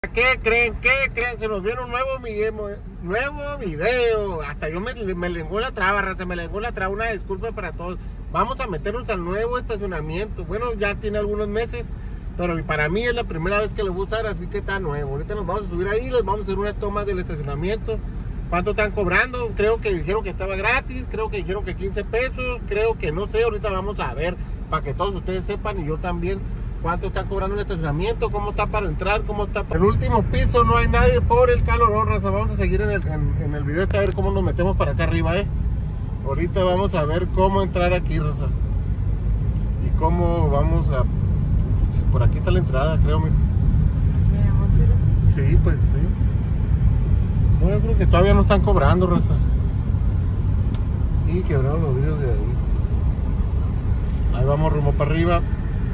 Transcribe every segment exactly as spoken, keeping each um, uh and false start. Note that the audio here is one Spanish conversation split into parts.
¿Qué creen? ¿Qué creen? Se nos viene un nuevo video, nuevo video. Hasta yo me, me lenguó la traba, raza, me lenguó la traba. Una disculpa para todos. Vamos a meternos al nuevo estacionamiento. Bueno, ya tiene algunos meses, pero para mí es la primera vez que lo voy a usar, así que está nuevo. Ahorita nos vamos a subir ahí, les vamos a hacer unas tomas del estacionamiento. ¿Cuánto están cobrando? Creo que dijeron que estaba gratis, creo que dijeron que quince pesos, creo que no sé, ahorita vamos a ver, para que todos ustedes sepan y yo también, cuánto están cobrando el estacionamiento, cómo está para entrar, cómo está para... El último piso no hay nadie por el calor, raza. Vamos a seguir en el, en, en el video, a ver cómo nos metemos para acá arriba, eh. Ahorita vamos a ver cómo entrar aquí, raza. Y cómo vamos a... Por aquí está la entrada, creo, mira. ¿Vamos a hacer así? Sí, pues sí. No, yo creo que todavía no están cobrando, raza. Y quebraron los vidrios de ahí. Ahí vamos rumbo para arriba.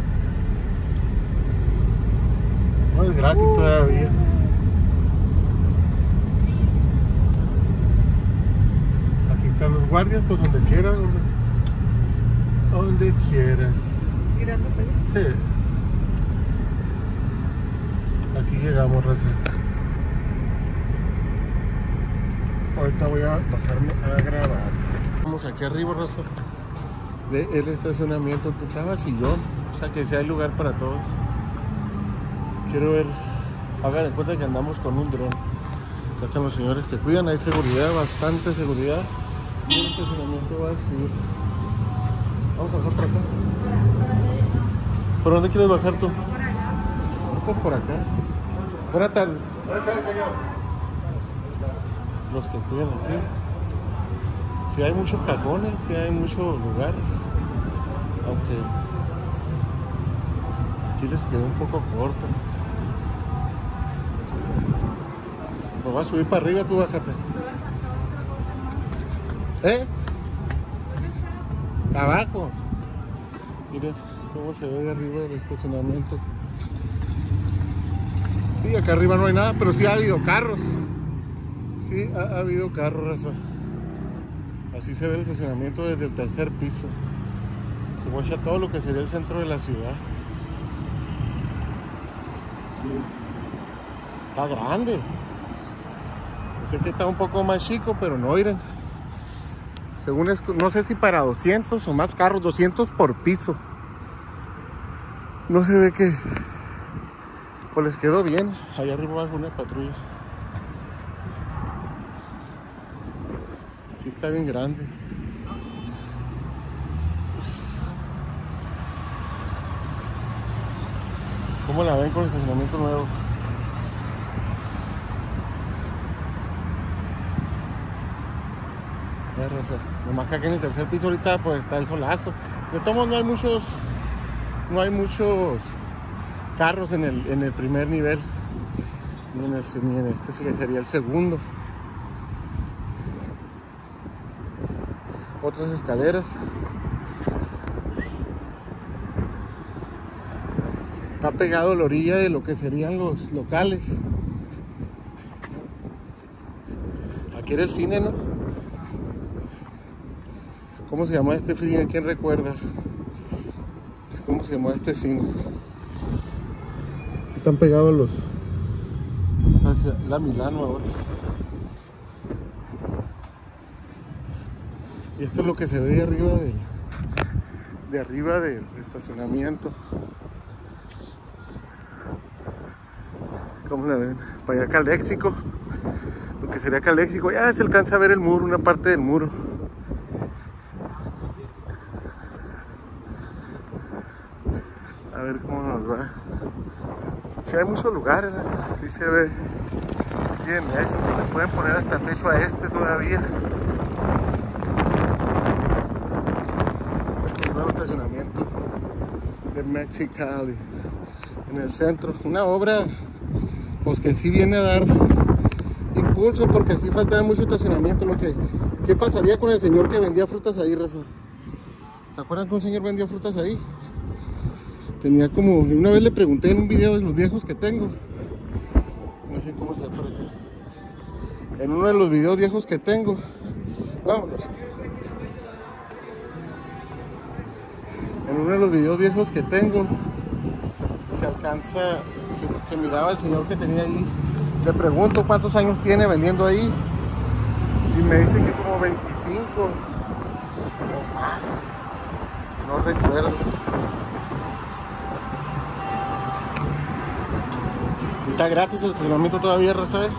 No es gratis uh. todavía. Aquí están los guardias, pues donde quieras, donde, donde quieras. ¿Mirando para allá? Sí. Aquí llegamos, raza. Ahorita voy a pasarme a grabar. Vamos aquí arriba, raza, del estacionamiento. Está vacillón, o sea que sea el lugar para todos. Quiero ver, hagan de cuenta que andamos con un dron. Acá están los señores que cuidan, hay seguridad, bastante seguridad. Y el estacionamiento vacío. Vamos a bajar por acá. ¿Por dónde quieres bajar tú? Pues por acá. Buenas tardes. Buenas tardes, señor. Los que cuidan aquí. Si hay muchos cajones, si hay mucho lugar, aunque aquí les quedó un poco corto. Me voy a subir para arriba, tú bájate. ¿Eh? Abajo. Miren cómo se ve de arriba del estacionamiento. Sí, acá arriba no hay nada, pero sí ha habido carros. Sí, ha, ha habido carros, raza. Así se ve el estacionamiento desde el tercer piso. Se guacha todo lo que sería el centro de la ciudad. Está grande. Sé que está un poco más chico, pero no, miren. Según es, no sé si para doscientos o más carros, doscientos por piso. No se ve que... Pues les quedó bien. Allá arriba va una patrulla. Sí está bien grande. ¿Cómo la ven con el estacionamiento nuevo? Ya, raza. Nomás que aquí en el tercer piso ahorita pues está el solazo. De todos modos no hay muchos... No hay muchos carros en el, en el primer nivel. Ni en, el, ni en este sería el segundo. Otras escaleras. Está pegado a la orilla de lo que serían los locales. Aquí era el cine, ¿no? ¿Cómo se llama este cine? ¿Quién recuerda? ¿Cómo se llama este cine? Sí, están pegados los hacia la Milano ahora. Y esto es lo que se ve de arriba del, de arriba del estacionamiento. ¿Cómo la ven? Para allá Caléxico. Lo que sería Caléxico. Ya se alcanza a ver el muro, una parte del muro. A ver cómo nos va. Si hay muchos lugares, así se ve bien eso. Le pueden poner hasta techo a este todavía. Nuevo estacionamiento de Mexicali en el centro, una obra pues que sí viene a dar impulso, porque sí falta mucho estacionamiento. Lo que, ¿qué pasaría con el señor que vendía frutas ahí, raza? ¿Se acuerdan que un señor vendía frutas ahí? Tenía como, una vez le pregunté en un video de los viejos que tengo, no sé cómo se ve por acá, en uno de los videos viejos que tengo, vámonos. En uno de los videos viejos que tengo se alcanza Se, se miraba el señor que tenía ahí. Le pregunto cuántos años tiene vendiendo ahí. Y me dice que como veinticinco o más. No recuerdo. Y está gratis el estacionamiento todavía, ¿sabes?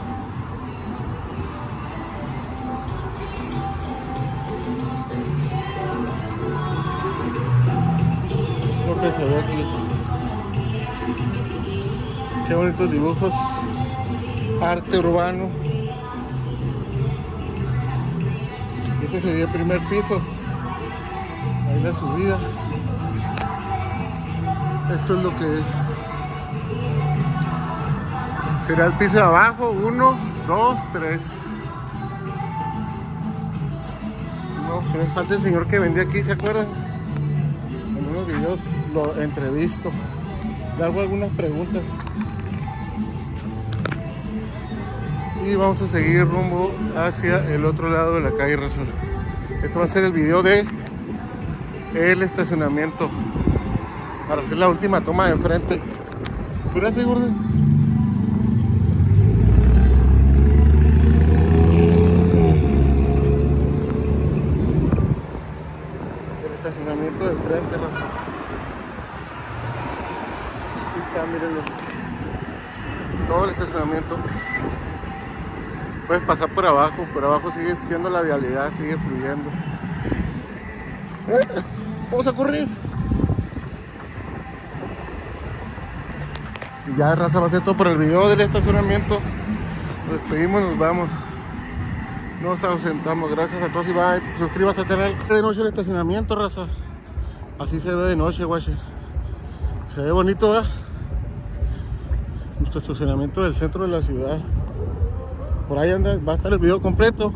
Lo que se ve aquí. Qué bonitos dibujos. Arte urbano. Este sería el primer piso. Ahí la subida. Esto es lo que es. Será el piso de abajo. Uno, dos, tres. No, pero falta el señor que vendía aquí, ¿se acuerdan? En unos videos lo entrevisto. Le hago algunas preguntas. Y vamos a seguir rumbo hacia el otro lado de la calle Razón. Este va a ser el video de el estacionamiento para hacer la última toma de frente. Cuídate, gordo. El estacionamiento de frente, Razón. Aquí está, mírenlo. Todo el estacionamiento. Puedes pasar por abajo, por abajo sigue siendo la vialidad, sigue fluyendo. ¡Eh! Vamos a correr. Y ya, raza, va a ser todo por el video del estacionamiento. Nos despedimos, nos vamos. Nos ausentamos. Gracias a todos y bye. Suscríbase al canal. De noche el estacionamiento, raza. Así se ve de noche, guache. Se ve bonito, ¿verdad? Nuestro estacionamiento del centro de la ciudad. Por ahí anda, va a estar el video completo.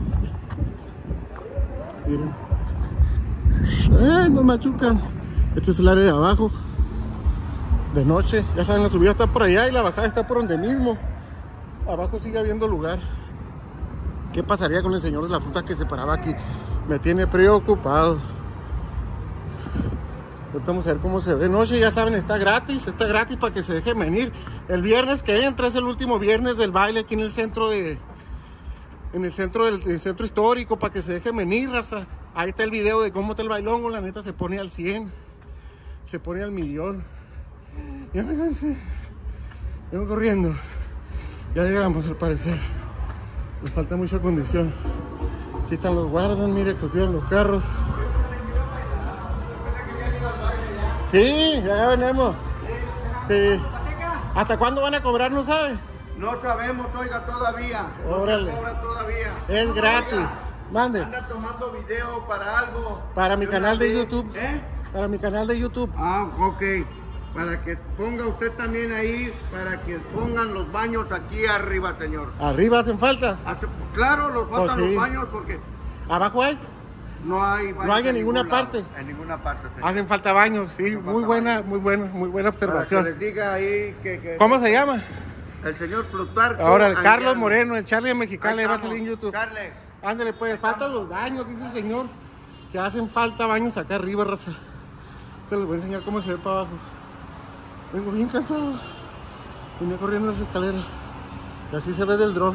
Miren. ¡Eh! Nos machucan. Este es el área de abajo. De noche. Ya saben, la subida está por allá y la bajada está por donde mismo. Abajo sigue habiendo lugar. ¿Qué pasaría con el señor de la fruta que se paraba aquí? Me tiene preocupado. Ahorita vamos a ver cómo se ve de noche. Ya saben, está gratis. Está gratis para que se dejen venir. El viernes que entra es el último viernes del baile aquí en el centro de... En el centro del el centro histórico, para que se dejen venir, raza. Ahí está el video de cómo está el bailongo. La neta se pone al cien. Se pone al millón. Ya me cansé. Vengo corriendo. Ya llegamos, al parecer. Nos falta mucha condición. Aquí están los guardas, mire que cuidan los carros. Sí, ya venimos. Sí. ¿Hasta cuándo van a cobrar, no sabe? No sabemos, oiga, todavía. No Órale. se cobra todavía. Es gratis. Oiga, mande. anda tomando video para algo. Para mi Yo canal de vi- YouTube. ¿Eh? Para mi canal de YouTube. Ah, ok. Para que ponga usted también ahí, para que pongan los baños aquí arriba, señor. Arriba hacen falta. Hace- Claro, los faltan Oh, sí. los baños porque ¿Abajo hay? no hay baños. No hay en ninguna ningún lado. parte. En ninguna parte, señor. Hacen falta baños, sí. Hacen Muy falta buena, baños. muy buena, muy buena Para que observación. les diga ahí que, que ¿Cómo se llama? el señor Plutarco. Ahora, el Carlos Anguiano. Moreno, el Charlie Mexicano, Ahí le va a estamos. salir en YouTube. Charlie. Ándale, pues, faltan los baños, dice el señor. Que hacen falta baños acá arriba, raza. Te les voy a enseñar cómo se ve para abajo. Vengo bien cansado. Venía corriendo las escaleras. Y así se ve del dron.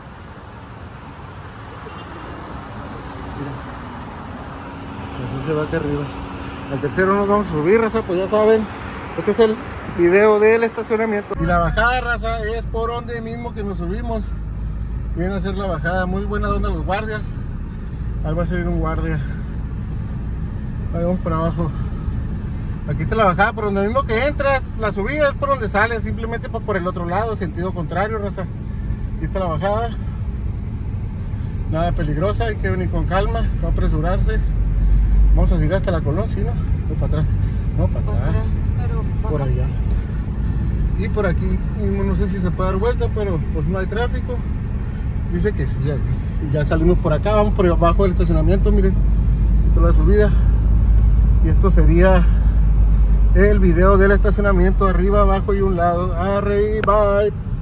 Mira. Así se ve acá arriba. Al tercero nos vamos a subir, raza, pues ya saben. Este es el video del estacionamiento. Y la bajada, raza, es por donde mismo que nos subimos. Vienen a hacer la bajada. Muy buena onda los guardias. Ahí va a salir un guardia. Ahí vamos para abajo. Aquí está la bajada, por donde mismo que entras. La subida es por donde sales, simplemente por, por el otro lado, sentido contrario, raza. Aquí está la bajada. Nada peligrosa, hay que venir con calma, no apresurarse. Vamos a seguir hasta la Colón, ¿sí, no? No para atrás. No, para atrás. Pero Por allá. Y por aquí mismo no sé si se puede dar vuelta, pero pues no hay tráfico. Dice que sí, aquí. Y ya salimos por acá, vamos por abajo del estacionamiento, miren. Esto es la subida. Y esto sería el video del estacionamiento, arriba, abajo y un lado. Arriba.